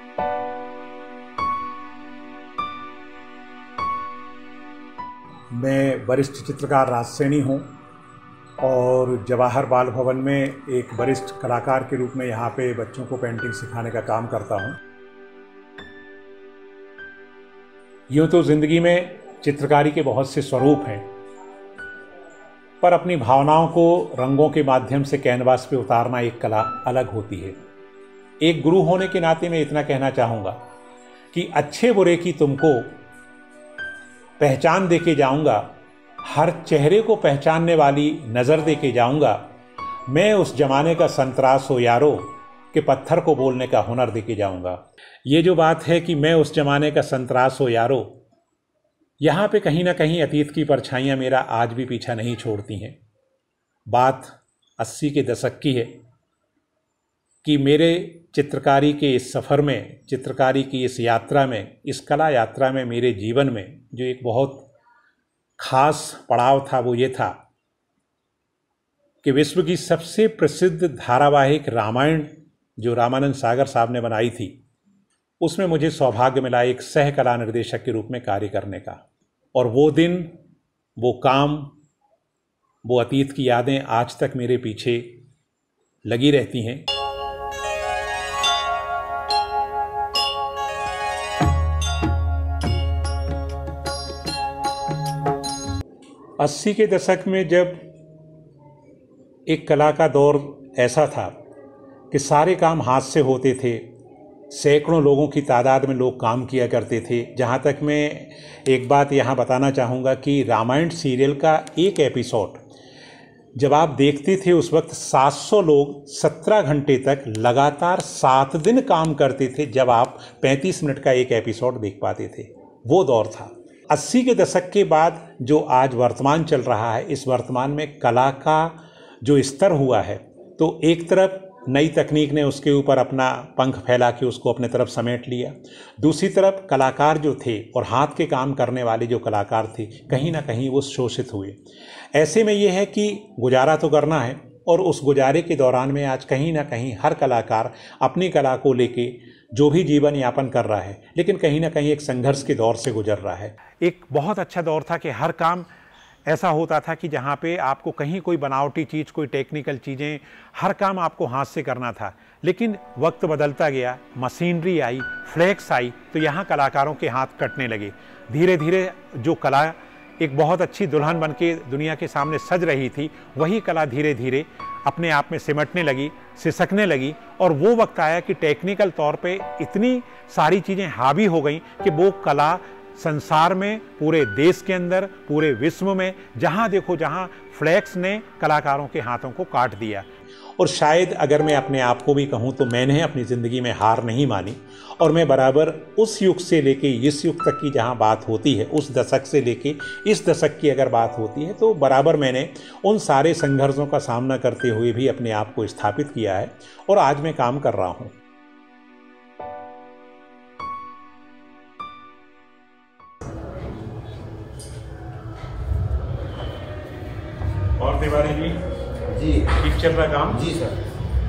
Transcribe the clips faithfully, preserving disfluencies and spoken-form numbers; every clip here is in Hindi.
मैं वरिष्ठ चित्रकार राज सैनी हूँ और जवाहर बाल भवन में एक वरिष्ठ कलाकार के रूप में यहाँ पे बच्चों को पेंटिंग सिखाने का काम करता हूँ। यूँ तो ज़िंदगी में चित्रकारी के बहुत से स्वरूप हैं, पर अपनी भावनाओं को रंगों के माध्यम से कैनवास पे उतारना एक कला अलग होती है। एक गुरु होने के नाते मैं इतना कहना चाहूँगा कि अच्छे बुरे की तुमको पहचान देके जाऊंगा, हर चेहरे को पहचानने वाली नज़र देके जाऊंगा। मैं उस जमाने का संतरास हो यारो कि पत्थर को बोलने का हुनर देके जाऊंगा। ये जो बात है कि मैं उस जमाने का संतरास हो यारो, यहाँ पे कहीं ना कहीं अतीत की परछाइयाँ मेरा आज भी पीछा नहीं छोड़ती हैं। बात अस्सी के दशक की है कि मेरे चित्रकारी के इस सफ़र में, चित्रकारी की इस यात्रा में, इस कला यात्रा में मेरे जीवन में जो एक बहुत ख़ास पड़ाव था वो ये था कि विश्व की सबसे प्रसिद्ध धारावाहिक रामायण जो रामानंद सागर साहब ने बनाई थी, उसमें मुझे सौभाग्य मिला एक सह कला निर्देशक के रूप में कार्य करने का। और वो दिन, वो काम, वो अतीत की यादें आज तक मेरे पीछे लगी रहती हैं। अस्सी के दशक में जब एक कला का दौर ऐसा था कि सारे काम हाथ से होते थे, सैकड़ों लोगों की तादाद में लोग काम किया करते थे। जहाँ तक मैं एक बात यहाँ बताना चाहूँगा कि रामायण सीरियल का एक एपिसोड जब आप देखते थे उस वक्त सात सौ लोग सत्रह घंटे तक लगातार सात दिन काम करते थे जब आप पैंतीस मिनट का एक एपिसोड देख पाते थे। वो दौर था। अस्सी के दशक के बाद जो आज वर्तमान चल रहा है, इस वर्तमान में कला का जो स्तर हुआ है, तो एक तरफ नई तकनीक ने उसके ऊपर अपना पंख फैला के उसको अपने तरफ समेट लिया, दूसरी तरफ कलाकार जो थे और हाथ के काम करने वाले जो कलाकार थे, कहीं ना कहीं वो शोषित हुए। ऐसे में ये है कि गुजारा तो करना है और उस गुजारे के दौरान में आज कहीं ना कहीं हर कलाकार अपनी कला को लेके जो भी जीवन यापन कर रहा है, लेकिन कहीं ना कहीं एक संघर्ष के दौर से गुजर रहा है। एक बहुत अच्छा दौर था कि हर काम ऐसा होता था कि जहाँ पे आपको कहीं कोई बनावटी चीज़, कोई टेक्निकल चीज़ें, हर काम आपको हाथ से करना था। लेकिन वक्त बदलता गया, मशीनरी आई, फ्लैक्स आई, तो यहाँ कलाकारों के हाथ कटने लगे। धीरे धीरे जो कला एक बहुत अच्छी दुल्हन बन के दुनिया के सामने सज रही थी, वही कला धीरे धीरे अपने आप में सिमटने लगी, सिसकने लगी। और वो वक्त आया कि टेक्निकल तौर पे इतनी सारी चीज़ें हावी हो गई कि वो कला संसार में, पूरे देश के अंदर, पूरे विश्व में जहाँ देखो जहाँ फ्लैक्स ने कलाकारों के हाथों को काट दिया। और शायद अगर मैं अपने आप को भी कहूँ तो मैंने अपनी ज़िंदगी में हार नहीं मानी और मैं बराबर उस युग से लेके इस युग तक की जहाँ बात होती है, उस दशक से लेके इस दशक की अगर बात होती है, तो बराबर मैंने उन सारे संघर्षों का सामना करते हुए भी अपने आप को स्थापित किया है और आज मैं काम कर रहा हूँ। और तिवारी जी जी ठीक चल रहा काम? जी सर।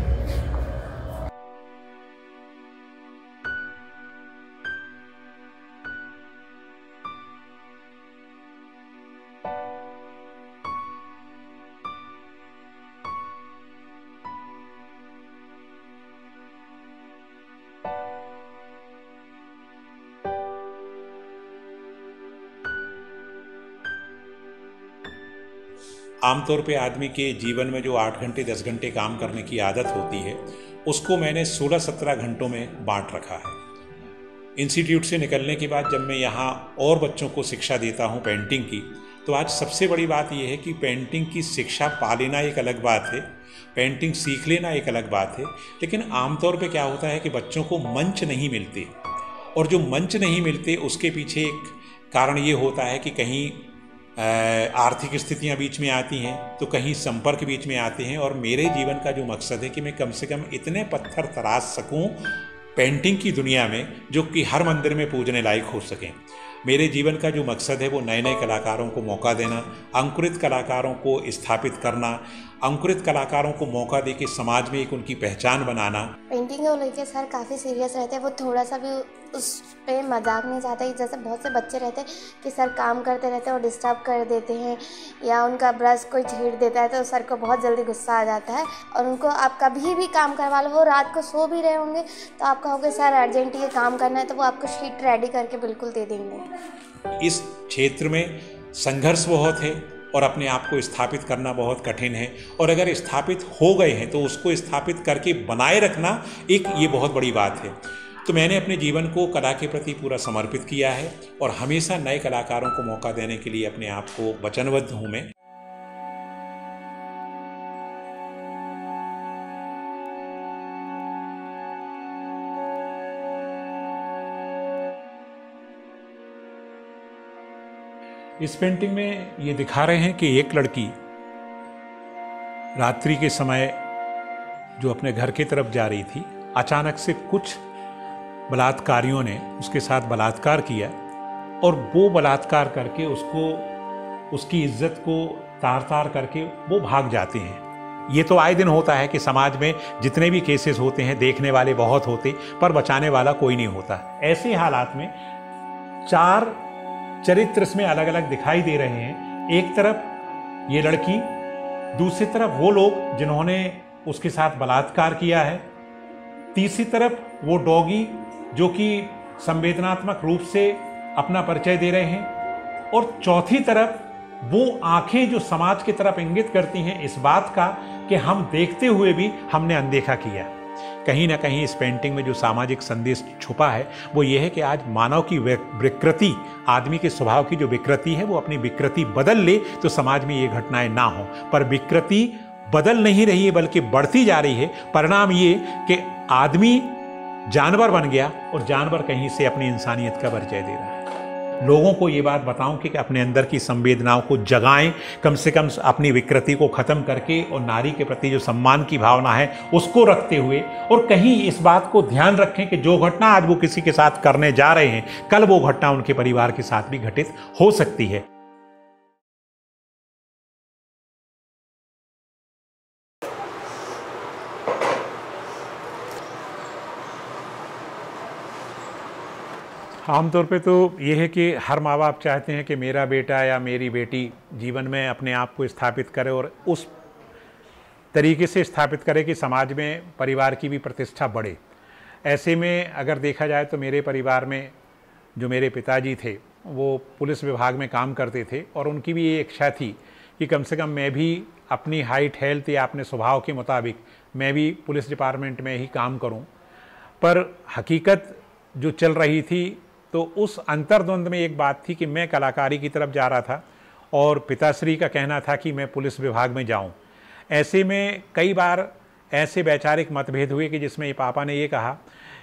आमतौर पे आदमी के जीवन में जो आठ घंटे दस घंटे काम करने की आदत होती है, उसको मैंने सोलह सत्रह घंटों में बांट रखा है। इंस्टीट्यूट से निकलने के बाद जब मैं यहाँ और बच्चों को शिक्षा देता हूँ पेंटिंग की, तो आज सबसे बड़ी बात यह है कि पेंटिंग की शिक्षा पा लेना एक अलग बात है, पेंटिंग सीख लेना एक अलग बात है, लेकिन आमतौर पे क्या होता है कि बच्चों को मंच नहीं मिलते, और जो मंच नहीं मिलते उसके पीछे एक कारण ये होता है कि कहीं आर्थिक स्थितियां बीच में आती हैं, तो कहीं संपर्क बीच में आते हैं। और मेरे जीवन का जो मकसद है कि मैं कम से कम इतने पत्थर तराश सकूं पेंटिंग की दुनिया में जो कि हर मंदिर में पूजने लायक हो सकें। मेरे जीवन का जो मकसद है वो नए नए कलाकारों को मौका देना, अंकुरित कलाकारों को स्थापित करना, अंकुरित कलाकारों को मौका दे के समाज में एक उनकी पहचान बनाना। पेंटिंग को लेके सर काफ़ी सीरियस रहते हैं, वो थोड़ा सा भी उस पे मजाक नहीं चाहते। जैसे बहुत से बच्चे रहते हैं कि सर काम करते रहते हैं और डिस्टर्ब कर देते हैं, या उनका ब्रश कोई छीड़ देता है तो सर को बहुत जल्दी गुस्सा आ जाता है, और उनको आप कभी भी काम करवा लो, वो रात को सो भी रहे होंगे तो आप कहोगे सर अर्जेंट ये काम करना है, तो वो आपको शीट रेडी करके बिल्कुल दे देंगे। इस क्षेत्र में संघर्ष बहुत है और अपने आप को स्थापित करना बहुत कठिन है, और अगर स्थापित हो गए हैं तो उसको स्थापित करके बनाए रखना एक ये बहुत बड़ी बात है। तो मैंने अपने जीवन को कला के प्रति पूरा समर्पित किया है और हमेशा नए कलाकारों को मौका देने के लिए अपने आप को वचनबद्ध हूँ मैं। इस पेंटिंग में ये दिखा रहे हैं कि एक लड़की रात्रि के समय जो अपने घर की तरफ जा रही थी, अचानक से कुछ बलात्कारियों ने उसके साथ बलात्कार किया और वो बलात्कार करके उसको, उसकी इज्जत को तार तार करके वो भाग जाते हैं। ये तो आए दिन होता है कि समाज में जितने भी केसेस होते हैं देखने वाले बहुत होते पर बचाने वाला कोई नहीं होता। ऐसे हालात में चार चरित्र इसमें अलग अलग दिखाई दे रहे हैं। एक तरफ ये लड़की, दूसरी तरफ वो लोग जिन्होंने उसके साथ बलात्कार किया है, तीसरी तरफ वो डॉगी जो कि संवेदनात्मक रूप से अपना परिचय दे रहे हैं, और चौथी तरफ वो आंखें जो समाज की तरफ इंगित करती हैं इस बात का कि हम देखते हुए भी हमने अनदेखा किया। कहीं ना कहीं इस पेंटिंग में जो सामाजिक संदेश छुपा है वो ये है कि आज मानव की विकृति, आदमी के स्वभाव की जो विकृति है वो अपनी विकृति बदल ले तो समाज में ये घटनाएं ना हो, पर विकृति बदल नहीं रही है बल्कि बढ़ती जा रही है। परिणाम ये कि आदमी जानवर बन गया और जानवर कहीं से अपनी इंसानियत का परिचय दे रहा है। लोगों को ये बात बताऊं कि अपने अंदर की संवेदनाओं को जगाएं, कम से कम अपनी विकृति को खत्म करके, और नारी के प्रति जो सम्मान की भावना है उसको रखते हुए, और कहीं इस बात को ध्यान रखें कि जो घटना आज वो किसी के साथ करने जा रहे हैं कल वो घटना उनके परिवार के साथ भी घटित हो सकती है। आमतौर पे तो ये है कि हर माँ बाप चाहते हैं कि मेरा बेटा या मेरी बेटी जीवन में अपने आप को स्थापित करे और उस तरीके से स्थापित करे कि समाज में परिवार की भी प्रतिष्ठा बढ़े। ऐसे में अगर देखा जाए तो मेरे परिवार में जो मेरे पिताजी थे वो पुलिस विभाग में काम करते थे, और उनकी भी ये इच्छा थी कि कम से कम मैं भी अपनी हाइट, हेल्थ या अपने स्वभाव के मुताबिक मैं भी पुलिस डिपार्टमेंट में ही काम करूँ। पर हकीकत जो चल रही थी तो उस अंतर्द्वंद में एक बात थी कि मैं कलाकारी की तरफ जा रहा था और पिताश्री का कहना था कि मैं पुलिस विभाग में जाऊं। ऐसे में कई बार ऐसे वैचारिक मतभेद हुए कि जिसमें ये पापा ने ये कहा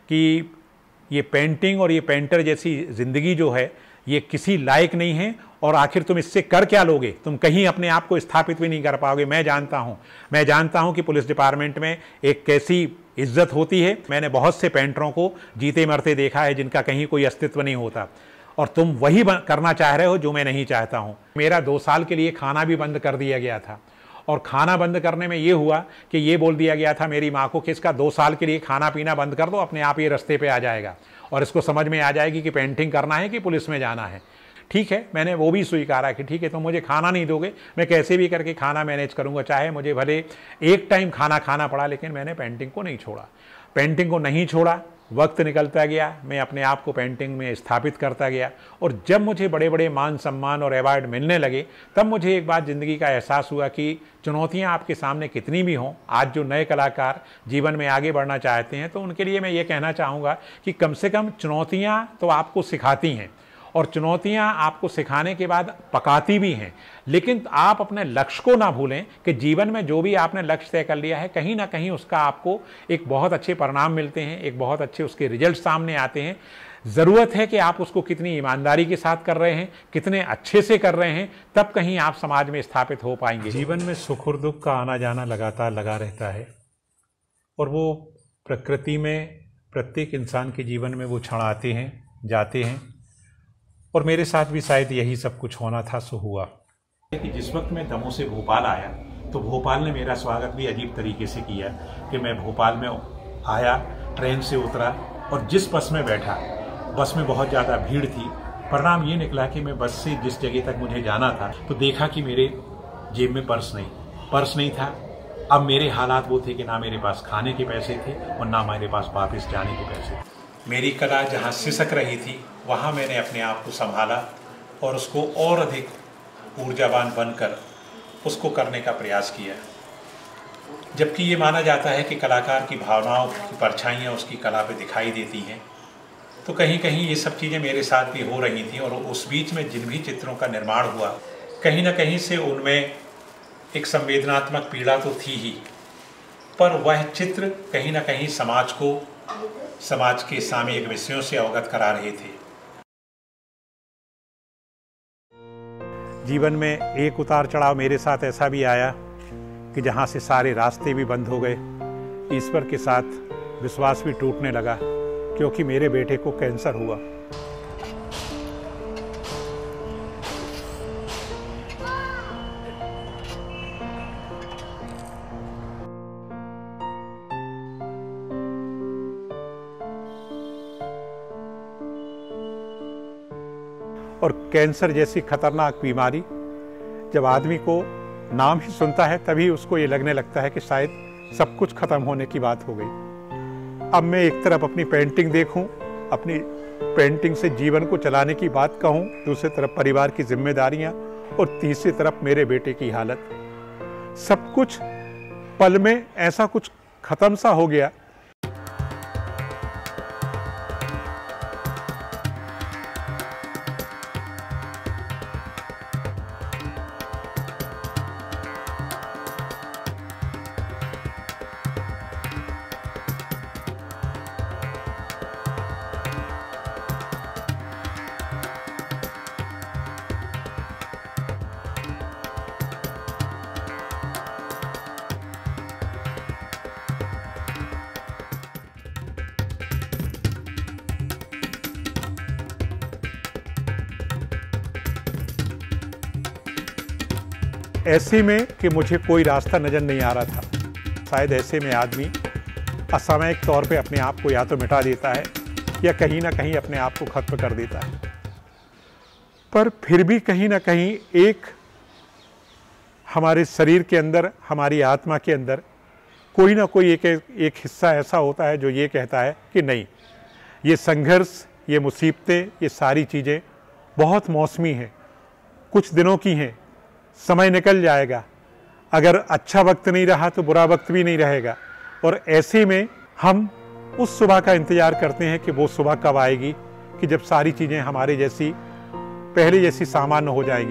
कि ये पेंटिंग और ये पेंटर जैसी ज़िंदगी जो है ये किसी लायक नहीं है, और आखिर तुम इससे कर क्या लोगे, तुम कहीं अपने आप को स्थापित भी नहीं कर पाओगे। मैं जानता हूँ मैं जानता हूँ कि पुलिस डिपार्टमेंट में एक कैसी इज्जत होती है। मैंने बहुत से पेंटरों को जीते मरते देखा है जिनका कहीं कोई अस्तित्व नहीं होता, और तुम वही करना चाह रहे हो जो मैं नहीं चाहता हूँ। मेरा दो साल के लिए खाना भी बंद कर दिया गया था, और खाना बंद करने में ये हुआ कि ये बोल दिया गया था मेरी माँ को कि इसका दो साल के लिए खाना पीना बंद कर दो, अपने आप ये रास्ते पे आ जाएगा और इसको समझ में आ जाएगी कि पेंटिंग करना है कि पुलिस में जाना है। ठीक है, मैंने वो भी स्वीकारा कि ठीक है तुम मुझे खाना नहीं दोगे, मैं कैसे भी करके खाना मैनेज करूँगा, चाहे मुझे भले एक टाइम खाना खाना पड़ा, लेकिन मैंने पेंटिंग को नहीं छोड़ा। पेंटिंग को नहीं छोड़ा, वक्त निकलता गया, मैं अपने आप को पेंटिंग में स्थापित करता गया, और जब मुझे बड़े बड़े मान सम्मान और अवार्ड मिलने लगे तब मुझे एक बात ज़िंदगी का एहसास हुआ कि चुनौतियां आपके सामने कितनी भी हों, आज जो नए कलाकार जीवन में आगे बढ़ना चाहते हैं तो उनके लिए मैं ये कहना चाहूँगा कि कम से कम चुनौतियाँ तो आपको सिखाती हैं, और चुनौतियां आपको सिखाने के बाद पकाती भी हैं, लेकिन आप अपने लक्ष्य को ना भूलें कि जीवन में जो भी आपने लक्ष्य तय कर लिया है कहीं ना कहीं उसका आपको एक बहुत अच्छे परिणाम मिलते हैं, एक बहुत अच्छे उसके रिजल्ट सामने आते हैं। ज़रूरत है कि आप उसको कितनी ईमानदारी के साथ कर रहे हैं, कितने अच्छे से कर रहे हैं, तब कहीं आप समाज में स्थापित हो पाएंगे। जीवन में सुख और दुख का आना जाना लगातार लगा रहता है, और वो प्रकृति में प्रत्येक इंसान के जीवन में वो क्षण आते हैं जाते हैं, और मेरे साथ भी शायद यही सब कुछ होना था सो हुआ कि जिस वक्त मैं दमोह से भोपाल आया तो भोपाल ने मेरा स्वागत भी अजीब तरीके से किया कि मैं भोपाल में आया, ट्रेन से उतरा और जिस बस में बैठा, बस में बहुत ज़्यादा भीड़ थी। परिणाम ये निकला कि मैं बस से जिस जगह तक मुझे जाना था तो देखा कि मेरे जेब में पर्स नहीं पर्स नहीं था। अब मेरे हालात वो थे कि ना मेरे पास खाने के पैसे थे और ना मेरे पास वापस जाने के पैसे थे। मेरी कला जहाँ सिसक रही थी वहाँ मैंने अपने आप को संभाला और उसको और अधिक ऊर्जावान बनकर उसको करने का प्रयास किया। जबकि ये माना जाता है कि कलाकार की भावनाओं की परछाइयाँ उसकी कला पे दिखाई देती हैं, तो कहीं कहीं ये सब चीज़ें मेरे साथ भी हो रही थी। और उस बीच में जिन भी चित्रों का निर्माण हुआ, कहीं ना कहीं से उनमें एक संवेदनात्मक पीड़ा तो थी ही, पर वह चित्र कहीं ना कहीं समाज को, समाज के सामयिक विषयों से अवगत करा रहे थे। जीवन में एक उतार चढ़ाव मेरे साथ ऐसा भी आया कि जहाँ से सारे रास्ते भी बंद हो गए, ईश्वर के साथ विश्वास भी टूटने लगा, क्योंकि मेरे बेटे को कैंसर हुआ। और कैंसर जैसी खतरनाक बीमारी जब आदमी को नाम ही सुनता है तभी उसको ये लगने लगता है कि शायद सब कुछ खत्म होने की बात हो गई। अब मैं एक तरफ अपनी पेंटिंग देखूं, अपनी पेंटिंग से जीवन को चलाने की बात कहूं, दूसरी तरफ परिवार की जिम्मेदारियां और तीसरी तरफ मेरे बेटे की हालत, सब कुछ पल में ऐसा कुछ खत्म सा हो गया। ऐसे में कि मुझे कोई रास्ता नज़र नहीं आ रहा था। शायद ऐसे में आदमी असामयिक तौर पे अपने आप को या तो मिटा देता है या कहीं ना कहीं अपने आप को खत्म कर देता है। पर फिर भी कहीं ना कहीं एक हमारे शरीर के अंदर, हमारी आत्मा के अंदर कोई ना कोई एक एक हिस्सा ऐसा होता है जो ये कहता है कि नहीं, ये संघर्ष, ये मुसीबतें, ये सारी चीज़ें बहुत मौसमी हैं, कुछ दिनों की हैं, समय निकल जाएगा। अगर अच्छा वक्त नहीं रहा तो बुरा वक्त भी नहीं रहेगा। और ऐसे में हम उस सुबह का इंतज़ार करते हैं कि वो सुबह कब आएगी कि जब सारी चीज़ें हमारे जैसी, पहले जैसी सामान्य हो जाएगी।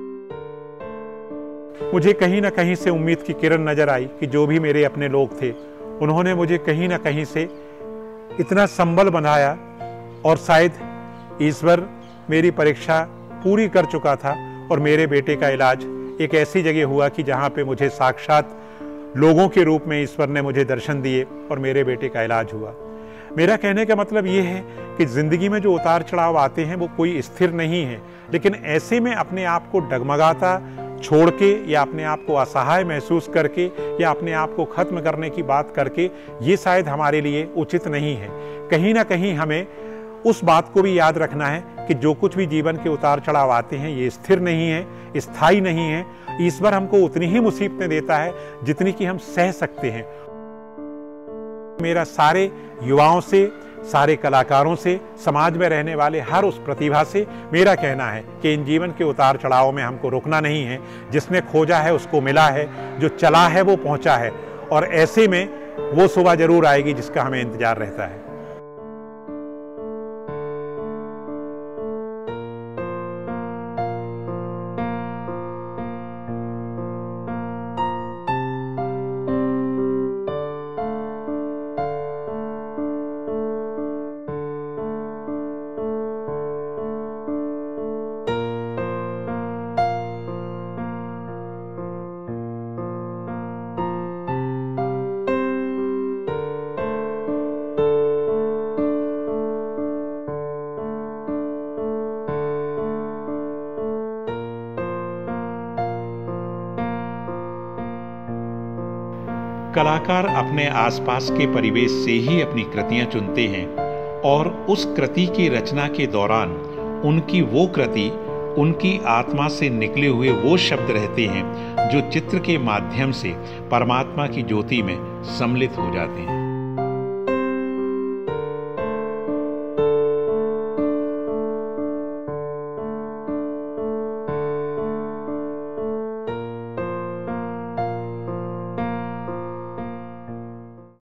मुझे कहीं ना कहीं से उम्मीद की किरण नज़र आई कि जो भी मेरे अपने लोग थे उन्होंने मुझे कहीं ना कहीं से इतना संबल बनाया और शायद ईश्वर मेरी परीक्षा पूरी कर चुका था और मेरे बेटे का इलाज एक ऐसी जगह हुआ कि जहाँ पे मुझे साक्षात लोगों के रूप में ईश्वर ने मुझे दर्शन दिए और मेरे बेटे का इलाज हुआ। मेरा कहने का मतलब ये है कि ज़िंदगी में जो उतार चढ़ाव आते हैं वो कोई स्थिर नहीं है, लेकिन ऐसे में अपने आप को डगमगाता छोड़ के या अपने आप को असहाय महसूस करके या अपने आप को खत्म करने की बात करके ये शायद हमारे लिए उचित नहीं है। कहीं ना कहीं हमें उस बात को भी याद रखना है कि जो कुछ भी जीवन के उतार चढ़ाव आते हैं ये स्थिर नहीं है, स्थायी नहीं है। ईश्वर हमको उतनी ही मुसीबतें देता है जितनी कि हम सह सकते हैं। मेरा सारे युवाओं से, सारे कलाकारों से, समाज में रहने वाले हर उस प्रतिभा से मेरा कहना है कि इन जीवन के उतार चढ़ाव में हमको रुकना नहीं है। जिसने खोजा है उसको मिला है, जो चला है वो पहुंचा है, और ऐसे में वो सुबह जरूर आएगी जिसका हमें इंतजार रहता है। कलाकार अपने आसपास के परिवेश से ही अपनी कृतियां चुनते हैं और उस कृति की रचना के दौरान उनकी वो कृति, उनकी आत्मा से निकले हुए वो शब्द रहते हैं जो चित्र के माध्यम से परमात्मा की ज्योति में सम्मिलित हो जाते हैं।